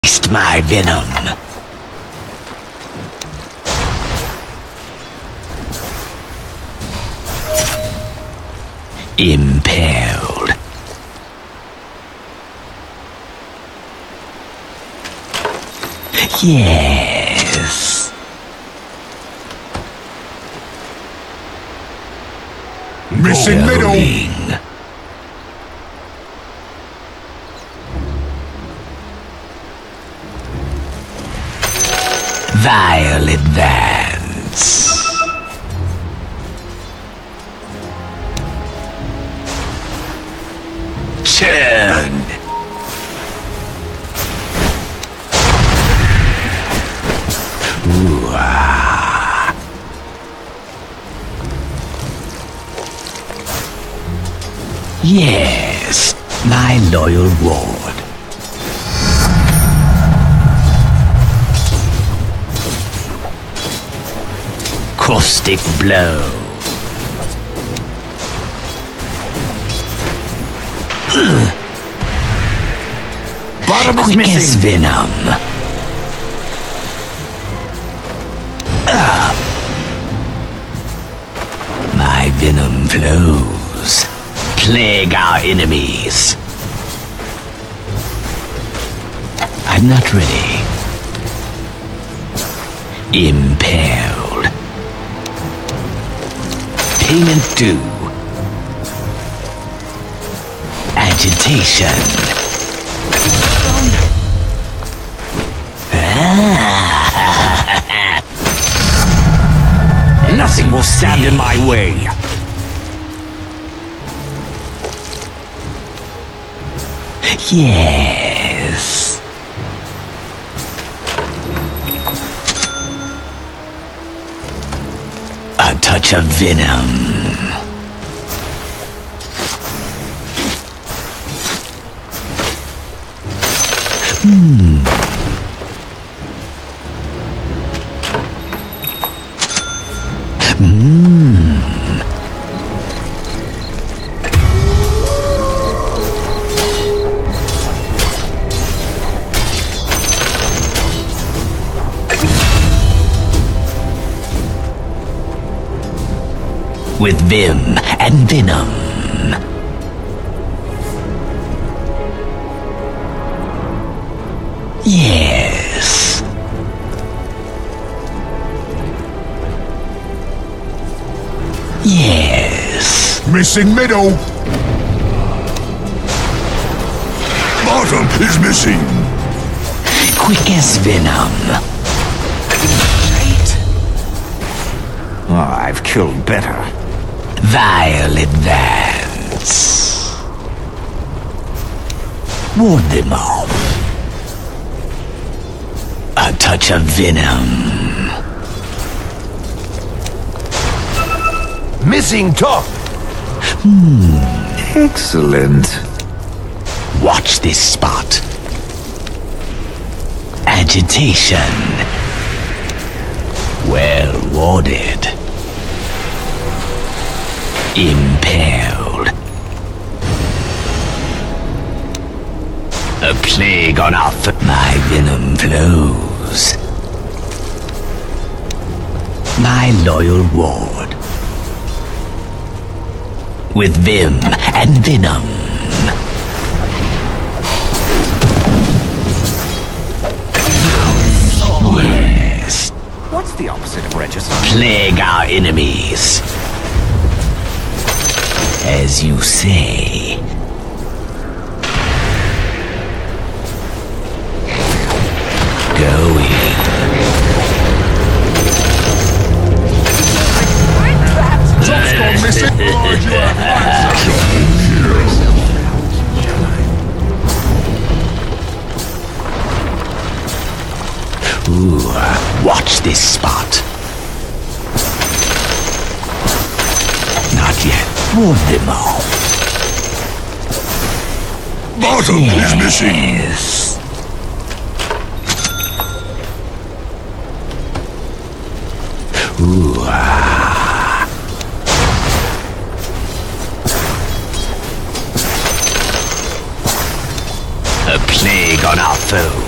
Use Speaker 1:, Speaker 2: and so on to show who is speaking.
Speaker 1: Taste my venom. Impaled. Yes.
Speaker 2: Missing middle.
Speaker 1: Vile advance. Turn. Ooh, ah. Yes, my loyal ward. Caustic blow.
Speaker 2: Bottom is
Speaker 1: Quick as
Speaker 2: missing.
Speaker 1: venom. My venom flows. Plague our enemies. I'm not ready. Impaled. Payment due. Agitation.
Speaker 2: Nothing will stand in my way.
Speaker 1: Yes. A touch of venom. With vim and venom. Yes. Yes.
Speaker 2: Missing middle. Bottom is missing.
Speaker 1: Quick as venom.
Speaker 2: Oh, I've killed better.
Speaker 1: Vile advance. Ward them off. A touch of venom.
Speaker 2: Missing top. Excellent.
Speaker 1: Watch this spot. Agitation. Well warded. Impaled. A plague on our foot. My venom flows. My loyal ward. With vim and venom. Yes.
Speaker 2: What's the opposite of regicide?
Speaker 1: Plague our enemies. As you say. Going.
Speaker 2: Top's gone missing.
Speaker 1: Ooh, watch this spot. Not yet. Ward them off.
Speaker 2: Bottom is missing.
Speaker 1: Yes. Ooh, ah. A plague on our foe.